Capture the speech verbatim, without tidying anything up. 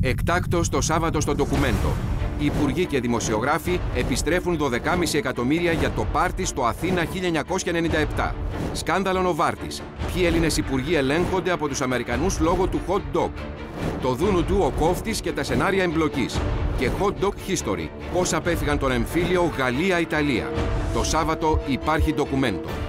Εκτάκτος το Σάββατο στο ντοκουμέντο. Οι υπουργοί και δημοσιογράφοι επιστρέφουν δώδεκα κόμμα πέντε εκατομμύρια για το πάρτι στο Αθήνα χίλια εννιακόσια ενενήντα επτά. Σκάνδαλο Νοβάρτης. Ποιοι Έλληνες υπουργοί ελέγχονται από τους Αμερικανούς λόγω του hot dog. Το δούνου του ο κόφτης και τα σενάρια εμπλοκής. Και hot dog history. Πώς απέφυγαν τον εμφύλιο Γαλλία-Ιταλία. Το Σάββατο υπάρχει ντοκουμέντο.